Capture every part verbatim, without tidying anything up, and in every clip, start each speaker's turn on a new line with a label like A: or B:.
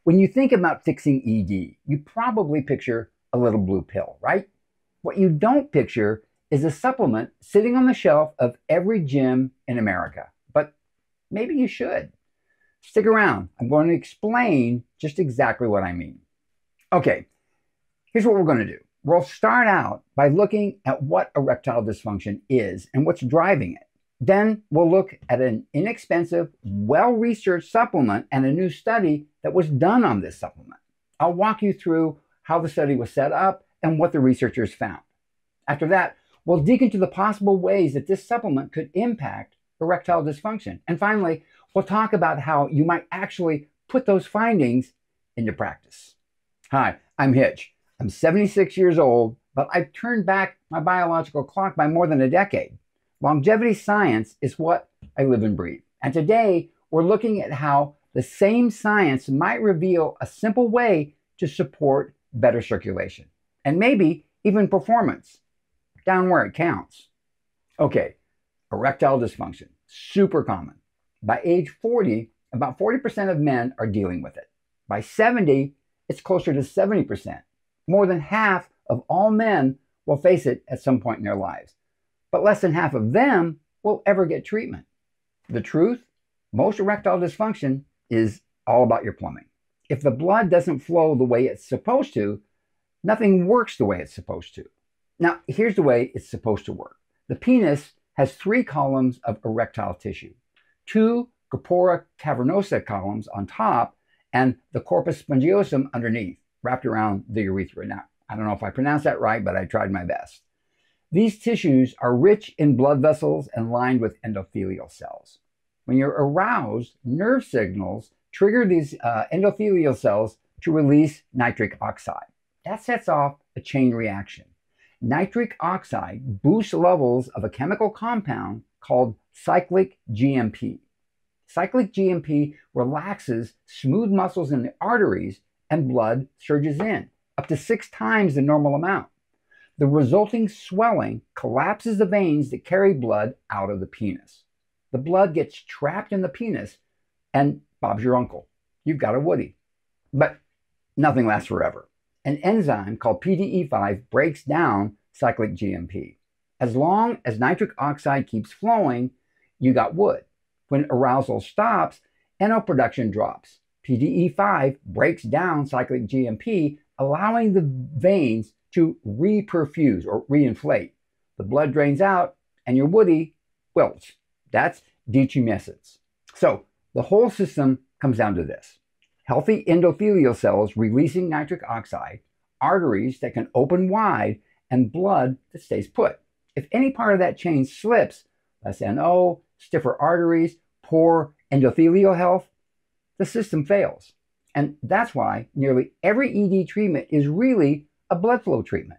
A: When you think about fixing E D, you probably picture a little blue pill, right? What you don't picture is a supplement sitting on the shelf of every gym in America. But maybe you should. Stick around. I'm going to explain just exactly what I mean. Okay, here's what we're going to do. We'll start out by looking at what erectile dysfunction is and what's driving it. Then we'll look at an inexpensive, well-researched supplement and a new study that was done on this supplement. I'll walk you through how the study was set up and what the researchers found. After that, we'll dig into the possible ways that this supplement could impact erectile dysfunction. And finally, we'll talk about how you might actually put those findings into practice. Hi, I'm Hitch. I'm seventy-six years old, but I've turned back my biological clock by more than a decade. Longevity science is what I live and breathe. And today, we're looking at how the same science might reveal a simple way to support better circulation and maybe even performance down where it counts. Okay, erectile dysfunction, super common. By age forty, about forty percent of men are dealing with it. By seventy, it's closer to seventy percent. More than half of all men will face it at some point in their lives, but less than half of them will ever get treatment. The truth? Most erectile dysfunction is all about your plumbing. If the blood doesn't flow the way it's supposed to, nothing works the way it's supposed to. Now, here's the way it's supposed to work. The penis has three columns of erectile tissue, two corpora cavernosa columns on top, and the corpus spongiosum underneath, wrapped around the urethra. Now, I don't know if I pronounced that right, but I tried my best. These tissues are rich in blood vessels and lined with endothelial cells. When you're aroused, nerve signals trigger these uh, endothelial cells to release nitric oxide. That sets off a chain reaction. Nitric oxide boosts levels of a chemical compound called cyclic G M P. Cyclic G M P relaxes smooth muscles in the arteries and blood surges in, up to six times the normal amount. The resulting swelling collapses the veins that carry blood out of the penis. The blood gets trapped in the penis, and Bob's your uncle. You've got a Woody. But nothing lasts forever. An enzyme called P D E five breaks down cyclic G M P. As long as nitric oxide keeps flowing, you got wood. When arousal stops, N O production drops. P D E five breaks down cyclic G M P, allowing the veins to reperfuse or reinflate. The blood drains out and your Woody wilts. That's detumescence. So the whole system comes down to this. Healthy endothelial cells releasing nitric oxide, arteries that can open wide, and blood that stays put. If any part of that chain slips, less N O, stiffer arteries, poor endothelial health, the system fails. And that's why nearly every E D treatment is really a blood flow treatment.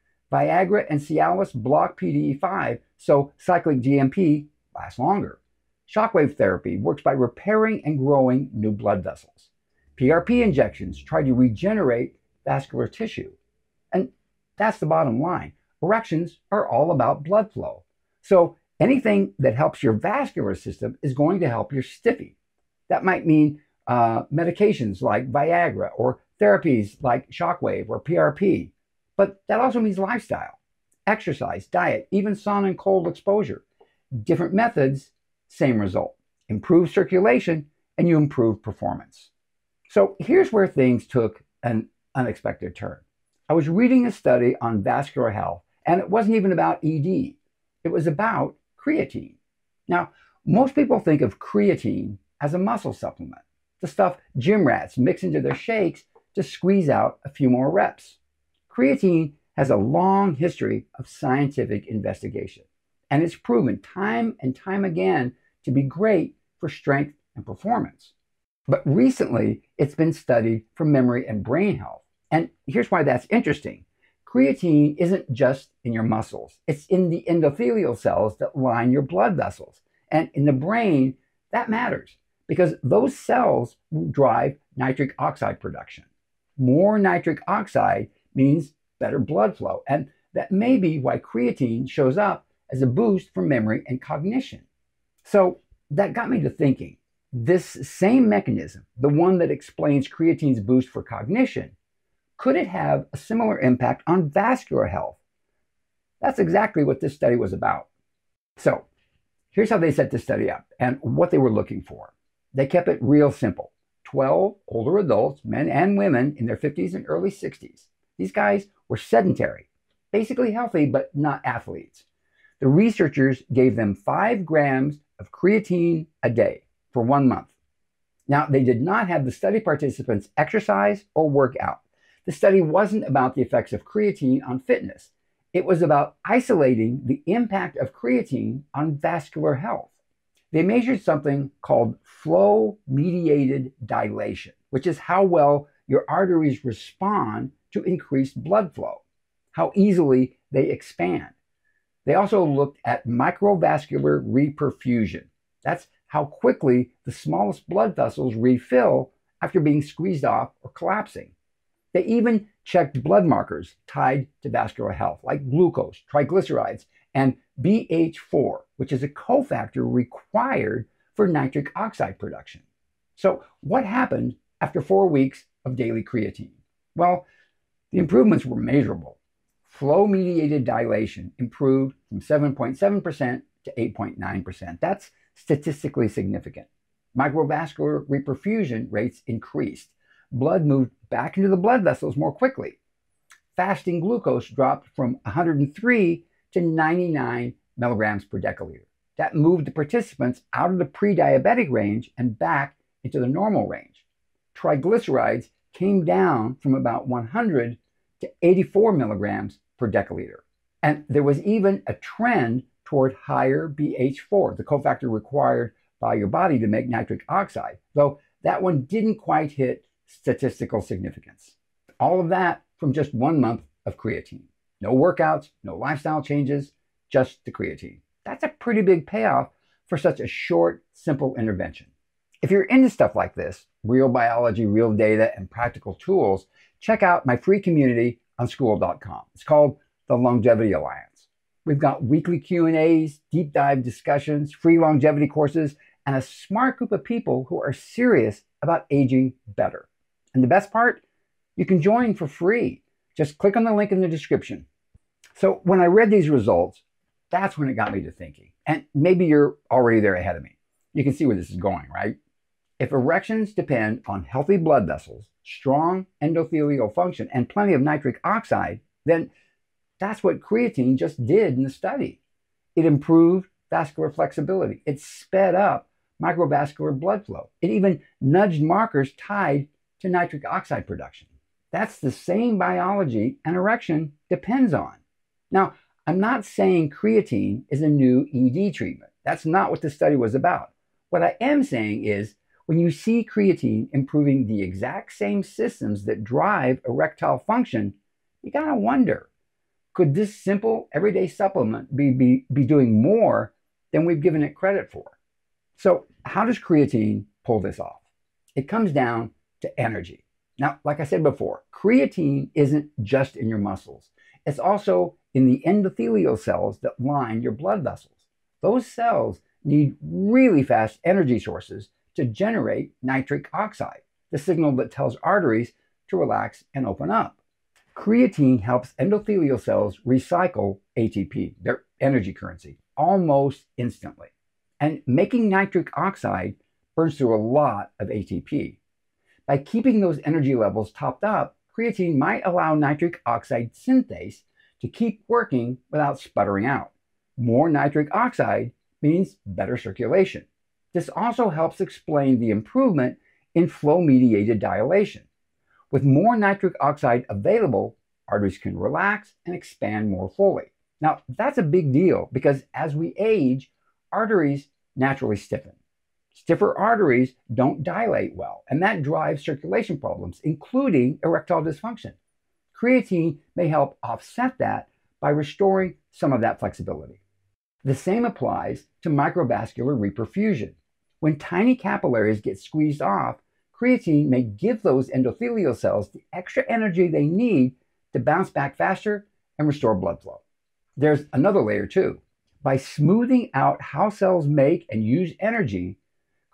A: Viagra and Cialis block P D E five, so cyclic G M P lasts longer. Shockwave therapy works by repairing and growing new blood vessels. P R P injections try to regenerate vascular tissue. And that's the bottom line. Erections are all about blood flow. So anything that helps your vascular system is going to help your stiffy. That might mean uh, medications like Viagra or therapies like Shockwave or P R P. But that also means lifestyle, exercise, diet, even sun and cold exposure. Different methods, same result. Improve circulation and you improve performance. So here's where things took an unexpected turn. I was reading a study on vascular health, and it wasn't even about E D. It was about creatine. Now, most people think of creatine as a muscle supplement, the stuff gym rats mix into their shakes to squeeze out a few more reps. Creatine has a long history of scientific investigation, and it's proven time and time again to be great for strength and performance. But recently, it's been studied for memory and brain health. And here's why that's interesting. Creatine isn't just in your muscles. It's in the endothelial cells that line your blood vessels. And in the brain, that matters because those cells drive nitric oxide production. More nitric oxide means better blood flow. And that may be why creatine shows up as a boost for memory and cognition. So that got me to thinking, This same mechanism, the one that explains creatine's boost for cognition, could it have a similar impact on vascular health? That's exactly what this study was about. So here's how they set this study up and what they were looking for. They kept it real simple. twelve older adults, men and women in their fifties and early sixties. These guys were sedentary, basically healthy, but not athletes. The researchers gave them five grams of creatine a day for one month. Now, they did not have the study participants exercise or work out. The study wasn't about the effects of creatine on fitness. It was about isolating the impact of creatine on vascular health. They measured something called flow-mediated dilation, which is how well your arteries respond to increased blood flow, how easily they expand. They also looked at microvascular reperfusion. That's how quickly the smallest blood vessels refill after being squeezed off or collapsing. They even checked blood markers tied to vascular health, like glucose, triglycerides, and B H four, which is a cofactor required for nitric oxide production. So what happened after four weeks of daily creatine? Well, the improvements were measurable. Flow-mediated dilation improved from seven point seven percent to eight point nine percent. That's statistically significant. Microvascular reperfusion rates increased. Blood moved back into the blood vessels more quickly. Fasting glucose dropped from one hundred three to ninety-nine milligrams per deciliter. That moved the participants out of the pre-diabetic range and back into the normal range. Triglycerides came down from about one hundred to eighty-four milligrams per deciliter. And there was even a trend toward higher B H four, the cofactor required by your body to make nitric oxide, though that one didn't quite hit statistical significance. All of that from just one month of creatine. No workouts, no lifestyle changes, just the creatine. That's a pretty big payoff for such a short, simple intervention. If you're into stuff like this, real biology, real data, and practical tools, check out my free community on school dot com. It's called the Longevity Alliance. We've got weekly Q and A's, deep dive discussions, free longevity courses, and a smart group of people who are serious about aging better. And the best part, you can join for free. Just click on the link in the description. So when I read these results, that's when it got me to thinking. And maybe you're already there ahead of me. You can see where this is going, right? If erections depend on healthy blood vessels, strong endothelial function, and plenty of nitric oxide, then that's what creatine just did in the study. It improved vascular flexibility. It sped up microvascular blood flow. It even nudged markers tied to nitric oxide production. That's the same biology an erection depends on. Now, I'm not saying creatine is a new E D treatment. That's not what the study was about. What I am saying is, when you see creatine improving the exact same systems that drive erectile function, you gotta wonder, could this simple everyday supplement be, be, be doing more than we've given it credit for? So how does creatine pull this off? It comes down to energy. Now, like I said before, creatine isn't just in your muscles. It's also in the endothelial cells that line your blood vessels. Those cells need really fast energy sources to generate nitric oxide, the signal that tells arteries to relax and open up. Creatine helps endothelial cells recycle A T P, their energy currency, almost instantly. And making nitric oxide burns through a lot of A T P. By keeping those energy levels topped up, creatine might allow nitric oxide synthase to keep working without sputtering out. More nitric oxide means better circulation. This also helps explain the improvement in flow-mediated dilation. With more nitric oxide available, arteries can relax and expand more fully. Now, that's a big deal because as we age, arteries naturally stiffen. Stiffer arteries don't dilate well, and that drives circulation problems, including erectile dysfunction. Creatine may help offset that by restoring some of that flexibility. The same applies to microvascular reperfusion. When tiny capillaries get squeezed off, creatine may give those endothelial cells the extra energy they need to bounce back faster and restore blood flow. There's another layer too. By smoothing out how cells make and use energy,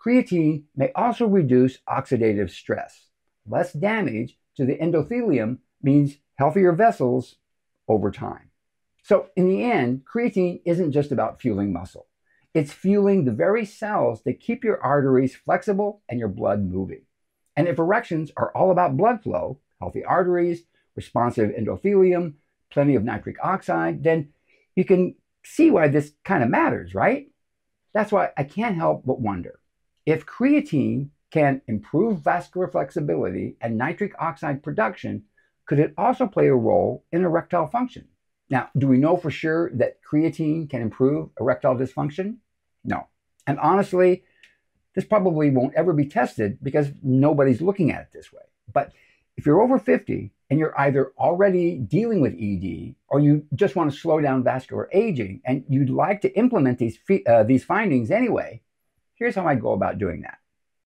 A: Creatine may also reduce oxidative stress. Less damage to the endothelium means healthier vessels over time. So in the end, creatine isn't just about fueling muscle. It's fueling the very cells that keep your arteries flexible and your blood moving. And if erections are all about blood flow, healthy arteries, responsive endothelium, plenty of nitric oxide, then you can see why this kind of matters, right? That's why I can't help but wonder, if creatine can improve vascular flexibility and nitric oxide production, could it also play a role in erectile function? Now, do we know for sure that creatine can improve erectile dysfunction? No. And honestly, this probably won't ever be tested because nobody's looking at it this way. But if you're over fifty and you're either already dealing with E D or you just want to slow down vascular aging and you'd like to implement these, uh, these findings anyway, here's how I go about doing that.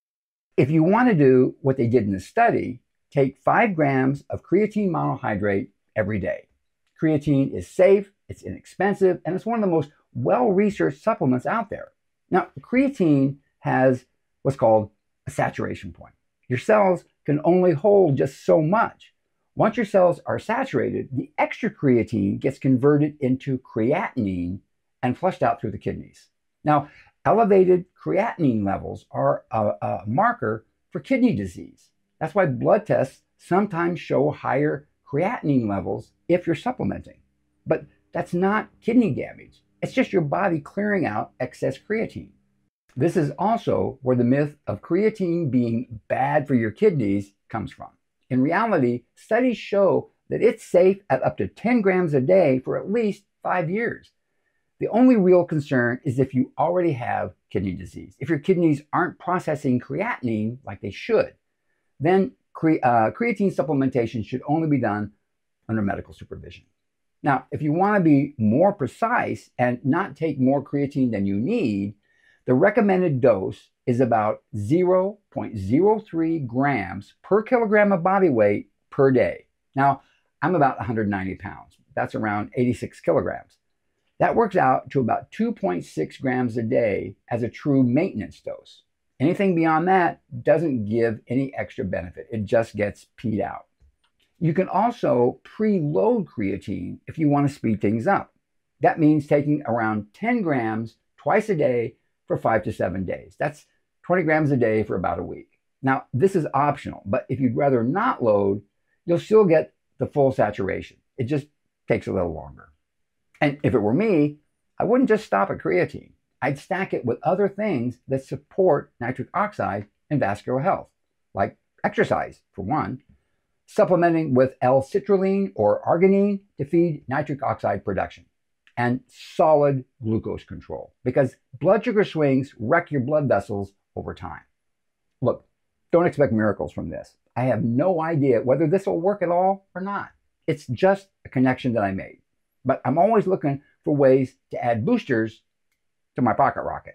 A: If you want to do what they did in the study, take five grams of creatine monohydrate every day. Creatine is safe, it's inexpensive, and it's one of the most well-researched supplements out there. Now, creatine has what's called a saturation point. Your cells can only hold just so much. Once your cells are saturated, the extra creatine gets converted into creatinine and flushed out through the kidneys. Now, elevated creatinine levels are a, a marker for kidney disease. That's why blood tests sometimes show higher creatinine levels if you're supplementing. But that's not kidney damage. It's just your body clearing out excess creatine. This is also where the myth of creatine being bad for your kidneys comes from. In reality, studies show that it's safe at up to ten grams a day for at least five years. The only real concern is if you already have kidney disease. If your kidneys aren't processing creatinine like they should, then cre uh, creatine supplementation should only be done under medical supervision. Now, if you want to be more precise and not take more creatine than you need, the recommended dose is about zero point zero three grams per kilogram of body weight per day. Now, I'm about one hundred ninety pounds. That's around eighty-six kilograms. That works out to about two point six grams a day as a true maintenance dose. Anything beyond that doesn't give any extra benefit. It just gets peed out. You can also preload creatine if you want to speed things up. That means taking around ten grams twice a day for five to seven days. That's twenty grams a day for about a week. Now, this is optional, but if you'd rather not load, you'll still get the full saturation. It just takes a little longer. And if it were me, I wouldn't just stop at creatine. I'd stack it with other things that support nitric oxide and vascular health, like exercise, for one, supplementing with L-citrulline or arginine to feed nitric oxide production, and solid glucose control, because blood sugar swings wreck your blood vessels over time. Look, don't expect miracles from this. I have no idea whether this will work at all or not. It's just a connection that I made. But I'm always looking for ways to add boosters to my pocket rocket.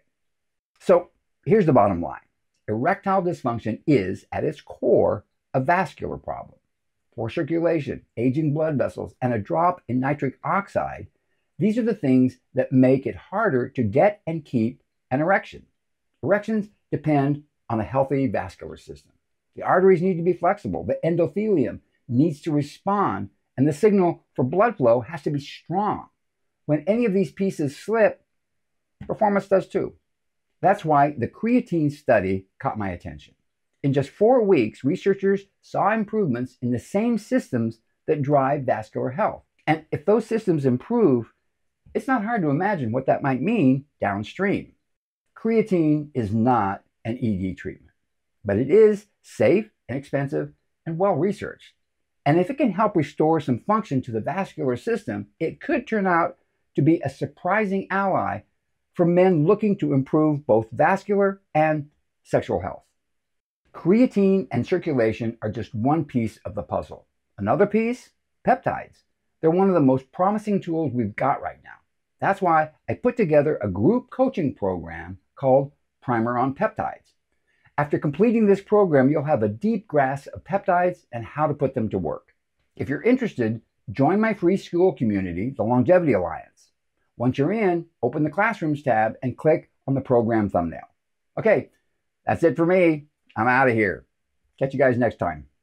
A: So here's the bottom line. Erectile dysfunction is, at its core, a vascular problem. Poor circulation, aging blood vessels, and a drop in nitric oxide, these are the things that make it harder to get and keep an erection. Erections depend on a healthy vascular system. The arteries need to be flexible. The endothelium needs to respond, and the signal for blood flow has to be strong. When any of these pieces slip, performance does too. That's why the creatine study caught my attention. In just four weeks, researchers saw improvements in the same systems that drive vascular health. And if those systems improve, it's not hard to imagine what that might mean downstream. Creatine is not an E D treatment, but it is safe, inexpensive, and well-researched. And if it can help restore some function to the vascular system, it could turn out to be a surprising ally for men looking to improve both vascular and sexual health. Creatine and circulation are just one piece of the puzzle. Another piece? Peptides. They're one of the most promising tools we've got right now. That's why I put together a group coaching program called Primer on Peptides. After completing this program, you'll have a deep grasp of peptides and how to put them to work. If you're interested, join my free school community, the Longevity Alliance. Once you're in, open the Classrooms tab and click on the program thumbnail. Okay, That's it for me. I'm out of here. Catch you guys next time.